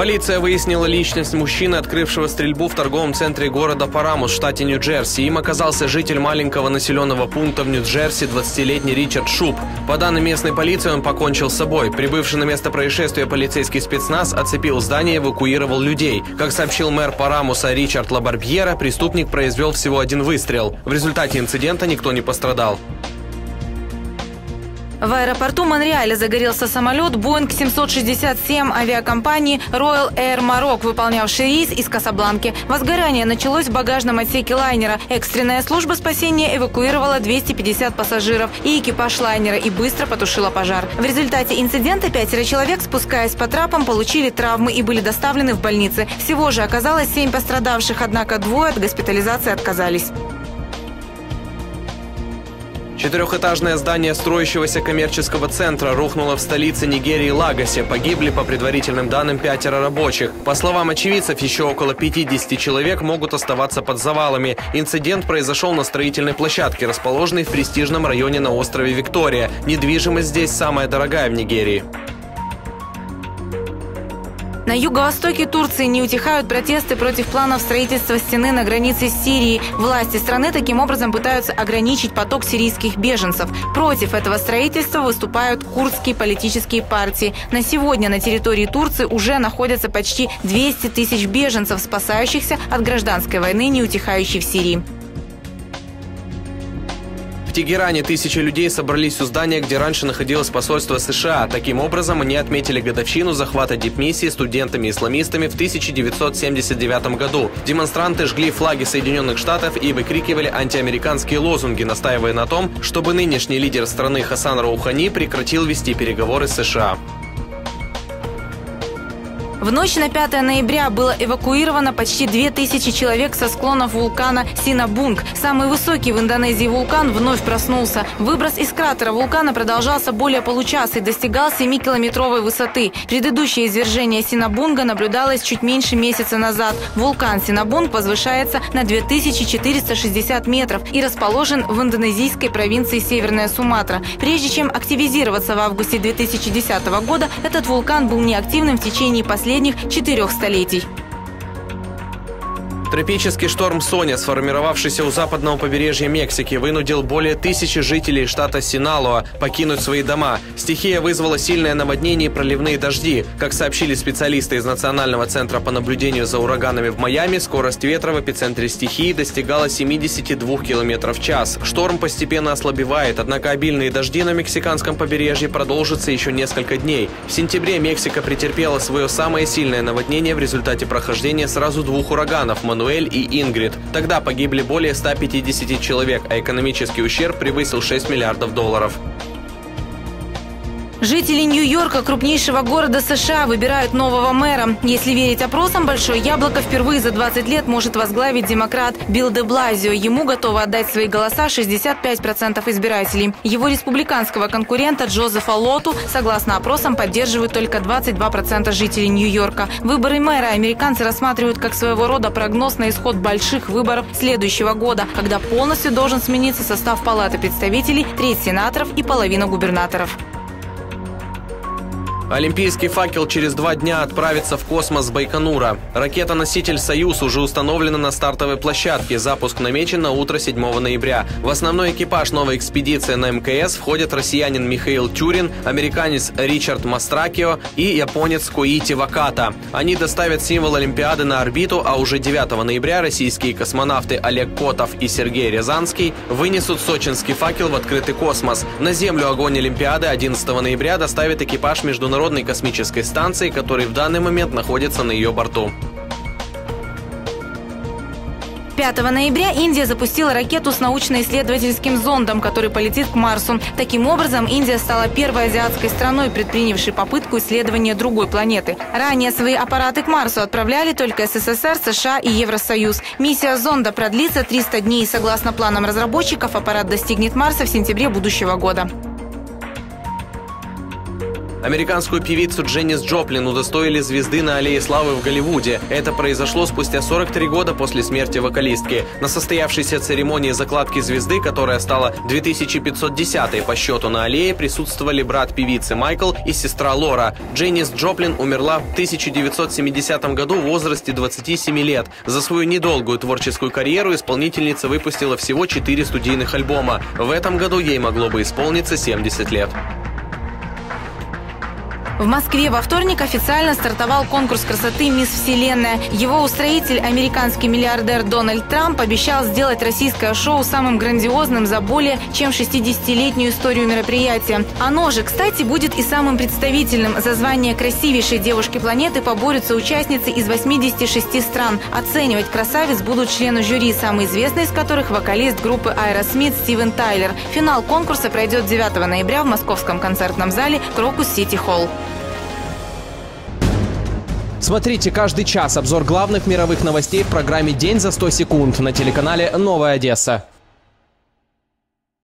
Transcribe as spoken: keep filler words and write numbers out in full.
Полиция выяснила личность мужчины, открывшего стрельбу в торговом центре города Парамус в штате Нью-Джерси. Им оказался житель маленького населенного пункта в Нью-Джерси, двадцатилетний Ричард Шуб. По данным местной полиции, он покончил с собой. Прибывший на место происшествия полицейский спецназ оцепил здание и эвакуировал людей. Как сообщил мэр Парамуса Ричард Лабарбьера, преступник произвел всего один выстрел. В результате инцидента никто не пострадал. В аэропорту Монреаля загорелся самолет Боинг семьсот шестьдесят семь авиакомпании Royal Air Maroc, выполнявший рейс из Касабланки. Возгорание началось в багажном отсеке лайнера. Экстренная служба спасения эвакуировала двести пятьдесят пассажиров и экипаж лайнера и быстро потушила пожар. В результате инцидента пятеро человек, спускаясь по трапам, получили травмы и были доставлены в больницы. Всего же оказалось семь пострадавших, однако двое от госпитализации отказались. Четырехэтажное здание строящегося коммерческого центра рухнуло в столице Нигерии Лагосе. Погибли, по предварительным данным, пятеро рабочих. По словам очевидцев, еще около пятидесяти человек могут оставаться под завалами. Инцидент произошел на строительной площадке, расположенной в престижном районе на острове Виктория. Недвижимость здесь самая дорогая в Нигерии. На юго-востоке Турции не утихают протесты против планов строительства стены на границе с Сирией. Власти страны таким образом пытаются ограничить поток сирийских беженцев. Против этого строительства выступают курдские политические партии. На сегодня на территории Турции уже находятся почти двести тысяч беженцев, спасающихся от гражданской войны, не утихающей в Сирии. В Тегеране тысячи людей собрались у здания, где раньше находилось посольство США. Таким образом, они отметили годовщину захвата дипмиссии студентами-исламистами в тысяча девятьсот семьдесят девятом году. Демонстранты жгли флаги Соединенных Штатов и выкрикивали антиамериканские лозунги, настаивая на том, чтобы нынешний лидер страны Хасан Роухани прекратил вести переговоры с США. В ночь на пятое ноября было эвакуировано почти две тысячи человек со склонов вулкана Синабунг. Самый высокий в Индонезии вулкан вновь проснулся. Выброс из кратера вулкана продолжался более получаса и достигал семикилометровой высоты. Предыдущее извержение Синабунга наблюдалось чуть меньше месяца назад. Вулкан Синабунг возвышается на две тысячи четыреста шестьдесят метров и расположен в индонезийской провинции Северная Суматра. Прежде чем активизироваться в августе две тысячи десятого года, этот вулкан был неактивным в течение последних четырех столетий. Тропический шторм Соня, сформировавшийся у западного побережья Мексики, вынудил более тысячи жителей штата Синалоа покинуть свои дома. Стихия вызвала сильное наводнение и проливные дожди. Как сообщили специалисты из Национального центра по наблюдению за ураганами в Майами, скорость ветра в эпицентре стихии достигала семидесяти двух километров в час. Шторм постепенно ослабевает, однако обильные дожди на мексиканском побережье продолжатся еще несколько дней. В сентябре Мексика претерпела свое самое сильное наводнение в результате прохождения сразу двух ураганов – Мануэль и Ингрид. Тогда погибли более ста пятидесяти человек, а экономический ущерб превысил шесть миллиардов долларов. Жители Нью-Йорка, крупнейшего города США, выбирают нового мэра. Если верить опросам, Большое Яблоко впервые за двадцать лет может возглавить демократ Билл де Блазио. Ему готовы отдать свои голоса шестьдесят пять процентов избирателей. Его республиканского конкурента Джозефа Лоту, согласно опросам, поддерживают только двадцать два процента жителей Нью-Йорка. Выборы мэра американцы рассматривают как своего рода прогноз на исход больших выборов следующего года, когда полностью должен смениться состав Палаты представителей, треть сенаторов и половина губернаторов. Олимпийский факел через два дня отправится в космос с Байконура. Ракета-носитель «Союз» уже установлена на стартовой площадке. Запуск намечен на утро седьмого ноября. В основной экипаж новой экспедиции на эм ка эс входят россиянин Михаил Тюрин, американец Ричард Мастракио и японец Коити Ваката. Они доставят символ Олимпиады на орбиту, а уже девятого ноября российские космонавты Олег Котов и Сергей Рязанский вынесут сочинский факел в открытый космос. На Землю огонь Олимпиады одиннадцатого ноября доставит экипаж международного Международной космической станции, который в данный момент находится на ее борту. пятого ноября Индия запустила ракету с научно-исследовательским зондом, который полетит к Марсу. Таким образом, Индия стала первой азиатской страной, предпринявшей попытку исследования другой планеты. Ранее свои аппараты к Марсу отправляли только эс эс эс эр, США и Евросоюз. Миссия зонда продлится триста дней. Согласно планам разработчиков, аппарат достигнет Марса в сентябре будущего года. Американскую певицу Дженнис Джоплин удостоили звезды на Аллее Славы в Голливуде. Это произошло спустя сорок три года после смерти вокалистки. На состоявшейся церемонии закладки звезды, которая стала две тысячи пятьсот десятой по счету на Аллее, присутствовали брат певицы Майкл и сестра Лора. Дженнис Джоплин умерла в тысяча девятьсот семидесятом году в возрасте двадцати семи лет. За свою недолгую творческую карьеру исполнительница выпустила всего четыре студийных альбома. В этом году ей могло бы исполниться семьдесят лет. В Москве во вторник официально стартовал конкурс красоты «Мисс Вселенная». Его устроитель, американский миллиардер Дональд Трамп, обещал сделать российское шоу самым грандиозным за более чем шестидесятилетнюю историю мероприятия. Оно же, кстати, будет и самым представительным. За звание красивейшей девушки планеты поборются участницы из восьмидесяти шести стран. Оценивать красавиц будут члены жюри, самый известный из которых – вокалист группы Aerosmith Стивен Тайлер. Финал конкурса пройдет девятого ноября в московском концертном зале Крокус Сити Холл. Смотрите каждый час обзор главных мировых новостей в программе «День за сто секунд» на телеканале «Новая Одесса».